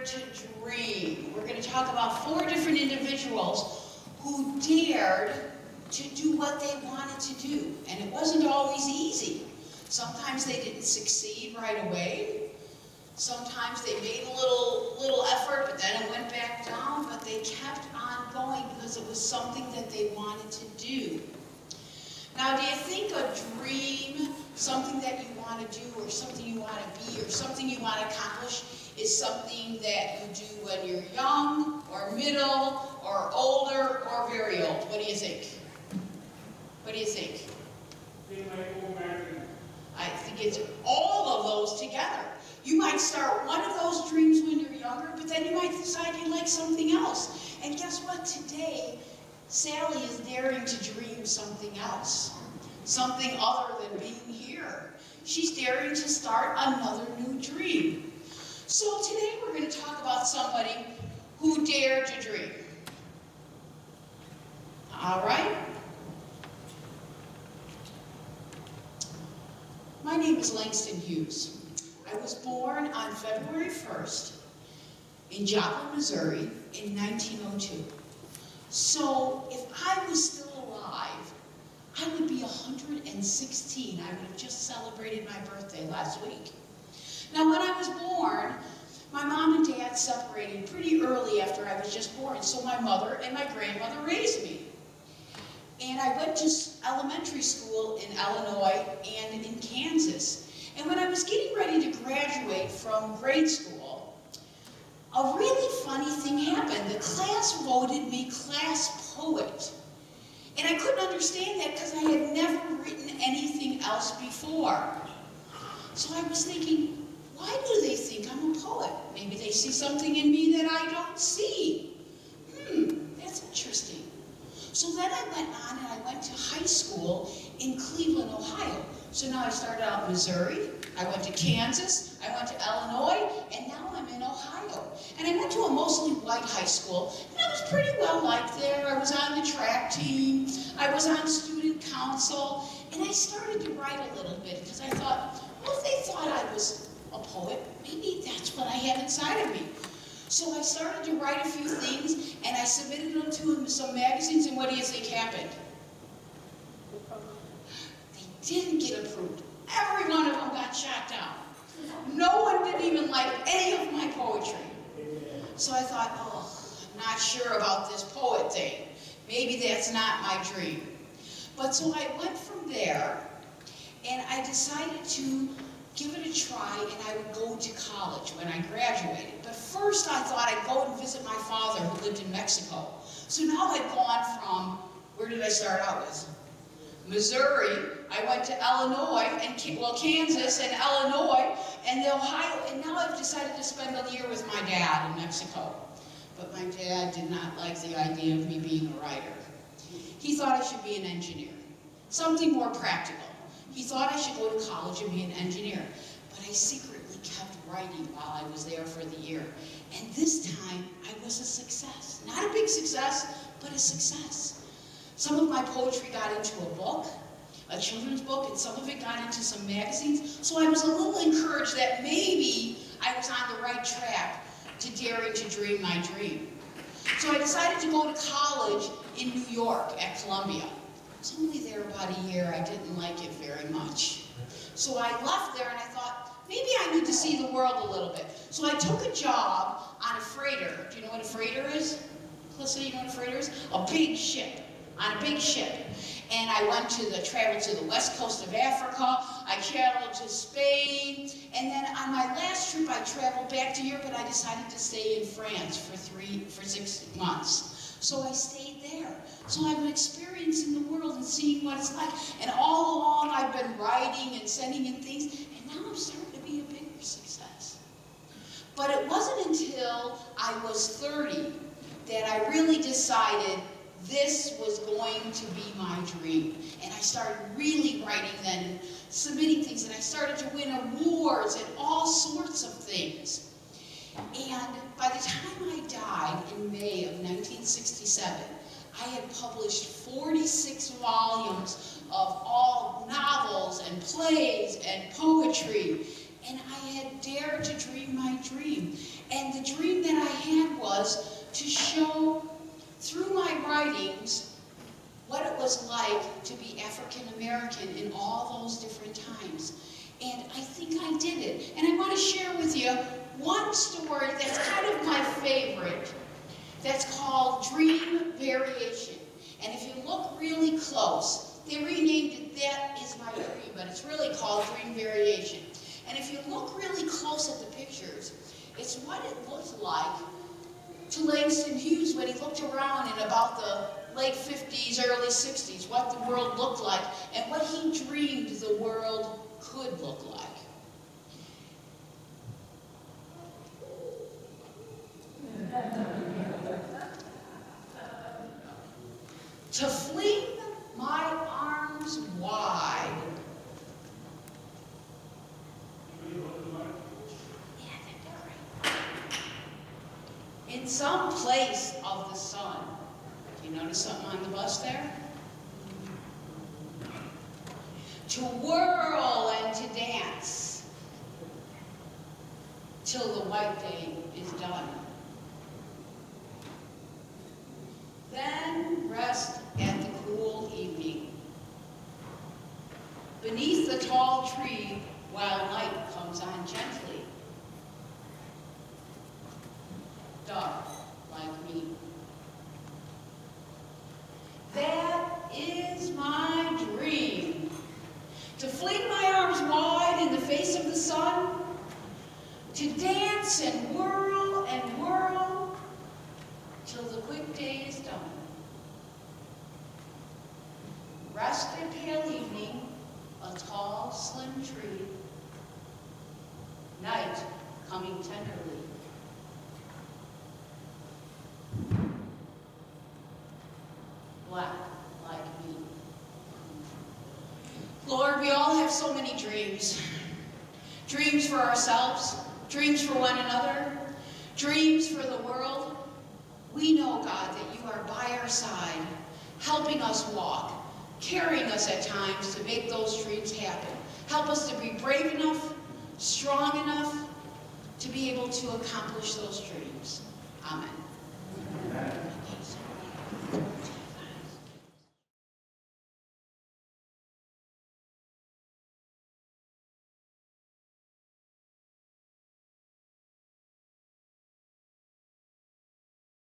Dare to Dream. We're going to talk about 4 different individuals who dared to do what they wanted to do. And it wasn't always easy. Sometimes they didn't succeed right away. Sometimes they made a little effort, but then it went back down, but they kept on going because it was something that they wanted to do. Now, do you think a dream, something that you want to do, or something you want to be, or something you want to accomplish, is something that you do when you're young, or middle, or older, or very old? What do you think? What do you think? I think it's all of those together. You might start one of those dreams when you're younger, but then you might decide you like something else. And guess what? Today, Sally is daring to dream something else. Something other than being here. She's daring to start another new dream. So today we're going to talk about somebody who dared to dream. All right? My name is Langston Hughes. I was born on February 1st in Joplin, Missouri in 1902. So if I was still alive, I would be 116. I would have just celebrated my birthday last week. Now when I was born, my mom and dad separated pretty early after I was just born, so my mother and my grandmother raised me. And I went to elementary school in Illinois and in Kansas. And when I was getting ready to graduate from grade school, a really funny thing happened. The class voted me class poet. And I couldn't understand that because I had never written anything else before. So I was thinking, why do they think I'm a poet? Maybe they see something in me that I don't see. That's interesting. So then I went on and I went to high school in Cleveland, Ohio. So now I started out in Missouri, I went to Kansas, I went to Illinois, and now I'm in Ohio. And I went to a mostly white high school, and I was pretty well liked there. I was on the track team, I was on student council, and I started to write a little bit because I thought, well, if they thought I was a poet, maybe that's what I had inside of me. So I started to write a few things, and I submitted them to some magazines, and what do you think happened? They didn't get approved. Every one of them got shot down. No one didn't even like any of my poetry. So I thought, oh, I'm not sure about this poet thing. Maybe that's not my dream. But so I went from there, and I decided to give it a try, and I would go to college when I graduated. But first I thought I'd go and visit my father who lived in Mexico. So now I've gone from, where did I start out with? Missouri, I went to Illinois, and Kansas and Illinois and Ohio, and now I've decided to spend a year with my dad in Mexico. But my dad did not like the idea of me being a writer. He thought I should be an engineer, something more practical. He thought I should go to college and be an engineer, but I secretly kept writing while I was there for the year. And this time, I was a success. Not a big success, but a success. Some of my poetry got into a book, a children's book, and some of it got into some magazines. So I was a little encouraged that maybe I was on the right track to daring to dream my dream. So I decided to go to college in New York at Columbia. I was only there about a year. I didn't like it very much. So I left there and I thought, maybe I need to see the world a little bit. So I took a job on a freighter. Do you know what a freighter is? Calissa, you know what a freighter is? A big ship, on a big ship. And I traveled to the west coast of Africa, I traveled to Spain, and then on my last trip I traveled back to Europe, and I decided to stay in France for 6 months. So I stayed there. So I've been experiencing the world and seeing what it's like. And all along I've been writing and sending in things, and now I'm starting to be a bigger success. But it wasn't until I was 30 that I really decided this was going to be my dream. And I started really writing then, and submitting things, and I started to win awards and all sorts of things. And by the time I died in May of 1967, I had published 46 volumes of all novels and plays and poetry. And I had dared to dream my dream. And the dream was to show through my writings what it was like to be African American in all those different times. And I think I did it. And I want to share with you one story that's kind of my favorite, that's called Dream Variation. And if you look really close, they renamed it That Is My Dream, but it's really called Dream Variation. And if you look really close at the pictures, it's what it looked like to Langston Hughes when he looked around in about the late 50s, early 60s, what the world looked like, and what he dreamed the world could look like. To fling my arms wide. In some place of the sun. Do you notice something on the bus there? To whirl and to dance till the white day is done. Then rest at the cool evening beneath the tall tree while night comes on gently. Dark like me. That is my dream. To fling my arms wide in the face of the sun, to dance and whirl till the quick day is done. Rest at pale evening, a tall, slim tree, night coming tenderly. Black like me. Lord, we all have so many dreams. Dreams for ourselves, dreams for one another, dreams for the world. We know, God, that you are by our side, helping us walk, carrying us at times to make those dreams happen. Help us to be brave enough, strong enough to be able to accomplish those dreams. Amen.